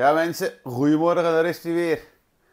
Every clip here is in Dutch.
Ja mensen, goedemorgen, daar is hij weer.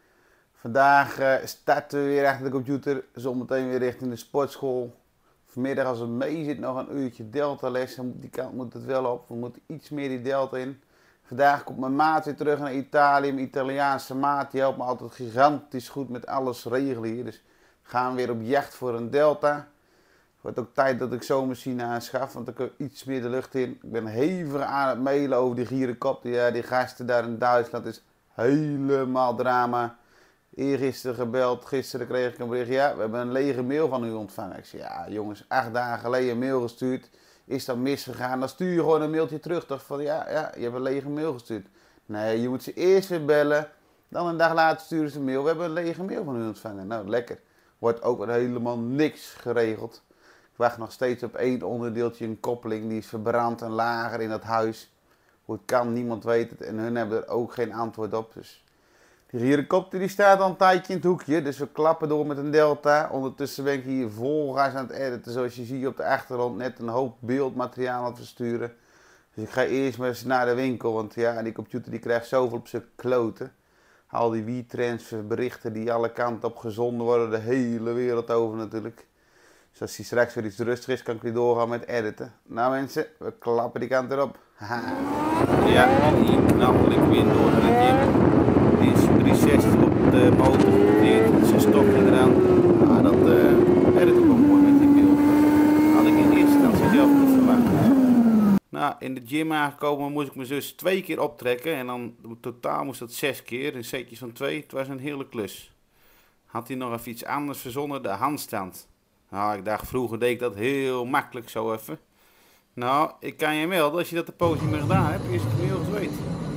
Vandaag starten we weer achter de computer, zometeen weer richting de sportschool. Vanmiddag als het mee zit nog een uurtje delta les, die kant moet het wel op, we moeten iets meer die delta in. Vandaag komt mijn maat weer terug naar Italië, mijn Italiaanse maat, die helpt me altijd gigantisch goed met alles regelen hier. Dus gaan we weer op jacht voor een delta. Het wordt ook tijd dat ik zo'n machine aanschaf, want dan kan iets meer de lucht in. Ik ben hevig aan het mailen over die gyrocopter. Ja, die gasten daar in Duitsland is helemaal drama. Eergisteren gebeld, gisteren kreeg ik een bericht. Ja, we hebben een lege mail van u ontvangen. Ik zei, ja jongens, 8 dagen geleden een mail gestuurd. Is dat misgegaan? Dan stuur je gewoon een mailtje terug. Toch van, ja, je hebt een lege mail gestuurd. Nee, je moet ze eerst weer bellen. Dan een dag later sturen ze een mail. We hebben een lege mail van u ontvangen. Nou, lekker. Wordt ook helemaal niks geregeld. Ik wacht nog steeds op één onderdeeltje, een koppeling, die is verbrand en lager in dat huis. Hoe het kan, niemand weet het en hun hebben er ook geen antwoord op. Dus die gyrocopter die staat al een tijdje in het hoekje, dus we klappen door met een delta. Ondertussen ben ik hier vol gas aan het editen, zoals je ziet op de achtergrond, net een hoop beeldmateriaal aan het versturen. Dus ik ga eerst maar eens naar de winkel, want ja, die computer die krijgt zoveel op zijn kloten. Al die WeTransfer berichten die alle kanten op gezonden worden, de hele wereld over natuurlijk. Dus als hij straks weer iets rustig is, kan ik weer doorgaan met editen. Nou mensen, we klappen die kant erop. Haha. Ja, en hier knappel ik weer door naar het gym. Die is 360 op de motor gemonteerd. Er is een stokje eraan. Nou, dat edit ik wel mooi met die beeld. Had ik in eerste instantie zelf niet verwacht. Nou, in de gym aangekomen moest ik mijn zus 2 keer optrekken. En dan totaal moest dat 6 keer. In setjes van 2. Het was een hele klus. Had hij nog even iets anders verzonnen, de handstand. Nou, ik dacht vroeger deed ik dat heel makkelijk zo even. Nou, ik kan je melden, als je dat de poos niet meer gedaan hebt, is het heel gezweet.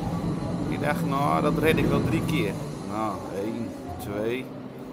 Ik dacht, nou, dat red ik wel 3 keer. Nou, 1, 2.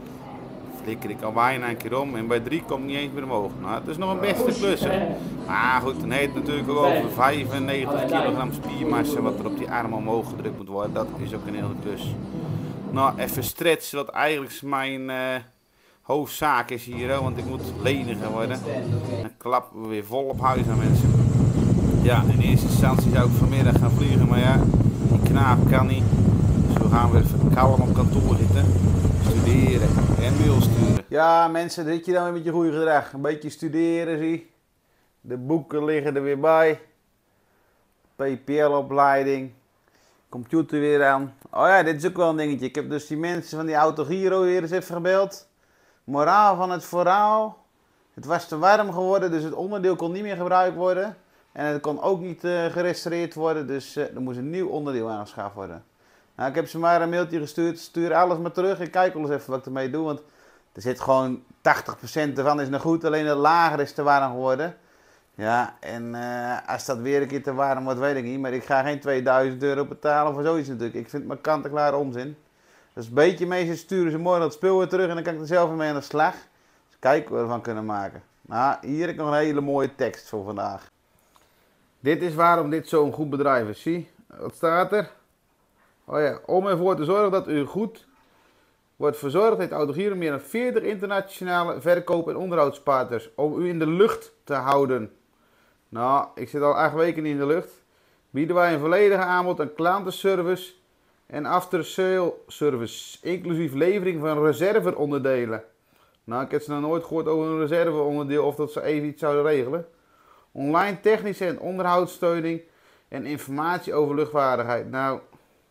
Flikker ik al bijna een keer om en bij 3 komt niet eens meer omhoog. Nou, het is nog een beste klus, hè. Maar goed, dan heet het natuurlijk ook over 95 kilogram spiermassa wat er op die arm omhoog gedrukt moet worden. Dat is ook een hele klus. Nou, even stretchen, wat eigenlijk mijn hoofdzaak is hier, want ik moet leniger worden. Dan klappen we weer vol op huis aan mensen. Ja, in eerste instantie zou ik vanmiddag gaan vliegen, maar ja, die knaap kan niet. Dus we gaan weer even kalm op kantoor zitten, studeren en mail sturen. Ja mensen, zit je dan weer met je goede gedrag. Een beetje studeren zie. De boeken liggen er weer bij. PPL-opleiding. Computer weer aan. Oh ja, dit is ook wel een dingetje. Ik heb dus die mensen van die Autogiro weer eens even gebeld. Moraal van het verhaal. Het was te warm geworden, dus het onderdeel kon niet meer gebruikt worden. En het kon ook niet gerestaureerd worden, dus er moest een nieuw onderdeel aangeschaft worden. Nou, ik heb ze maar een mailtje gestuurd. Stuur alles maar terug en kijk wel eens even wat ik ermee doe. Want er zit gewoon 80% ervan is nog goed, alleen het lager is te warm geworden. Ja, en als dat weer een keer te warm wordt, weet ik niet. Maar ik ga geen 2000 euro betalen voor zoiets natuurlijk. Ik vind het maar kant-en-klaar onzin. Dus een beetje meestal sturen ze morgen dat spul weer terug en dan kan ik er zelf weer mee aan de slag. Dus kijken wat we ervan kunnen maken. Nou, hier heb ik nog een hele mooie tekst voor vandaag. Dit is waarom dit zo'n goed bedrijf is. Zie, wat staat er? Oh ja, om ervoor te zorgen dat u goed wordt verzorgd, heeft Autogiro meer dan 40 internationale verkoop- en onderhoudspartners om u in de lucht te houden. Nou, ik zit al 8 weken niet in de lucht. Bieden wij een volledige aanbod aan klantenservice en after-sale service, inclusief levering van reserveonderdelen. Nou, ik heb ze nog nooit gehoord over een reserveonderdeel of dat ze even iets zouden regelen. Online technische en onderhoudssteuning en informatie over luchtvaardigheid. Nou,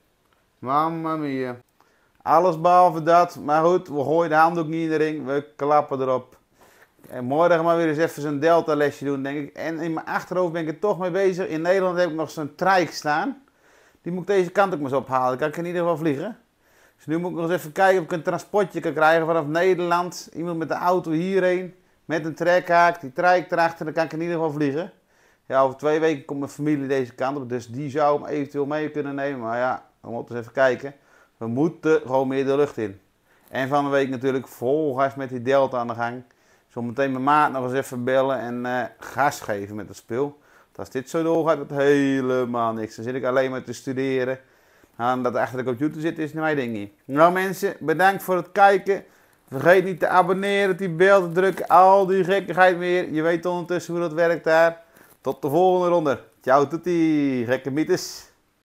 mamma mia. Alles behalve dat, maar goed, we gooien de handdoek niet in de ring, we klappen erop. En morgen maar weer eens even zo'n delta lesje doen, denk ik. En in mijn achterhoofd ben ik er toch mee bezig. In Nederland heb ik nog zo'n trike staan. Die moet ik deze kant ook maar eens ophalen. Dan kan ik in ieder geval vliegen. Dus nu moet ik nog eens even kijken of ik een transportje kan krijgen vanaf Nederland. Iemand met de auto hierheen. Met een trekhaak, die trike erachter. Dan kan ik in ieder geval vliegen. Ja, over 2 weken komt mijn familie deze kant op. Dus die zou hem eventueel mee kunnen nemen. Maar ja, we moeten eens even kijken. We moeten gewoon meer de lucht in. En van de week natuurlijk vol gas met die delta aan de gang. Zometeen mijn maat nog eens even bellen en gas geven met het spul. Als dit zo doorgaat, dat helemaal niks. Dan zit ik alleen maar te studeren. En dat achter de computer zit is mijn ding niet. Nou mensen, bedankt voor het kijken. Vergeet niet te abonneren, die bel te drukken. Al die gekkigheid meer. Je weet ondertussen hoe dat werkt daar. Tot de volgende ronde. Ciao tutti, gekke mythes.